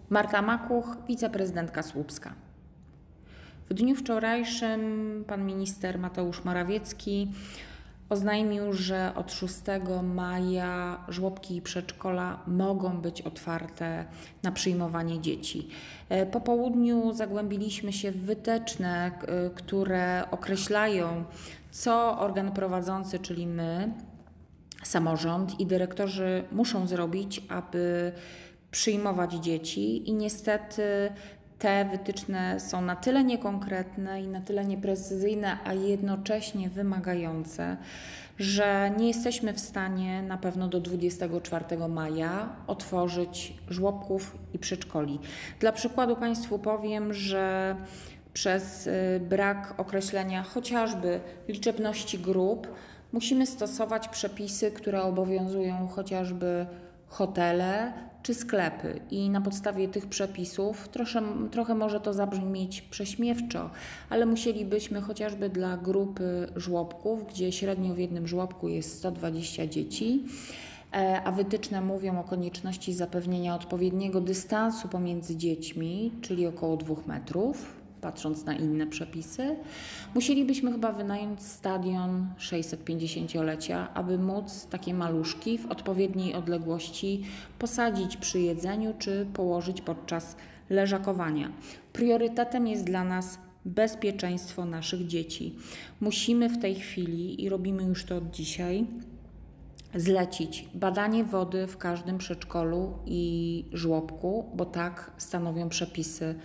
Marta Makuch, wiceprezydentka Słupska. W dniu wczorajszym pan minister Mateusz Morawiecki oznajmił, że od 6 maja żłobki i przedszkola mogą być otwarte na przyjmowanie dzieci. Po południu zagłębiliśmy się w wytyczne, które określają, co organ prowadzący, czyli my, samorząd i dyrektorzy muszą zrobić, aby przyjmować dzieci, i niestety te wytyczne są na tyle niekonkretne i na tyle nieprecyzyjne, a jednocześnie wymagające, że nie jesteśmy w stanie na pewno do 24 maja otworzyć żłobków i przedszkoli. Dla przykładu Państwu powiem, że przez brak określenia chociażby liczebności grup musimy stosować przepisy, które obowiązują chociażby hotele czy sklepy, i na podstawie tych przepisów, trochę może to zabrzmieć prześmiewczo, ale musielibyśmy chociażby dla grupy żłobków, gdzie średnio w jednym żłobku jest 120 dzieci, a wytyczne mówią o konieczności zapewnienia odpowiedniego dystansu pomiędzy dziećmi, czyli około 2 metrów, patrząc na inne przepisy, musielibyśmy chyba wynająć stadion 650-lecia, aby móc takie maluszki w odpowiedniej odległości posadzić przy jedzeniu czy położyć podczas leżakowania. Priorytetem jest dla nas bezpieczeństwo naszych dzieci. Musimy w tej chwili, i robimy już to od dzisiaj, zlecić badanie wody w każdym przedszkolu i żłobku, bo tak stanowią przepisy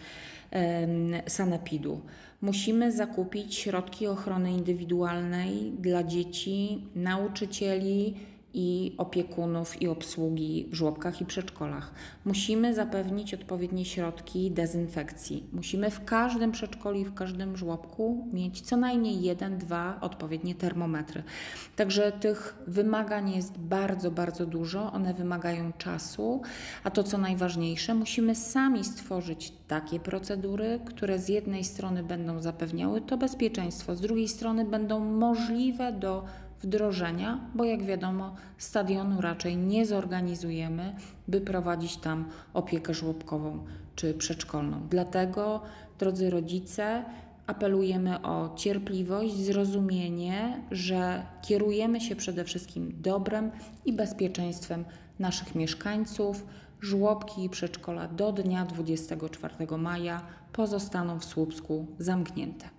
sanepidu. Musimy zakupić środki ochrony indywidualnej dla dzieci, nauczycieli i opiekunów i obsługi w żłobkach i przedszkolach. Musimy zapewnić odpowiednie środki dezynfekcji. Musimy w każdym przedszkolu i w każdym żłobku mieć co najmniej 1-2 odpowiednie termometry. Także tych wymagań jest bardzo, bardzo dużo. One wymagają czasu, a to, co najważniejsze, musimy sami stworzyć takie procedury, które z jednej strony będą zapewniały to bezpieczeństwo, z drugiej strony będą możliwe do wdrożenia, bo jak wiadomo, stadionu raczej nie zorganizujemy, by prowadzić tam opiekę żłobkową czy przedszkolną. Dlatego, drodzy rodzice, apelujemy o cierpliwość, zrozumienie, że kierujemy się przede wszystkim dobrem i bezpieczeństwem naszych mieszkańców. Żłobki i przedszkola do dnia 24 maja pozostaną w Słupsku zamknięte.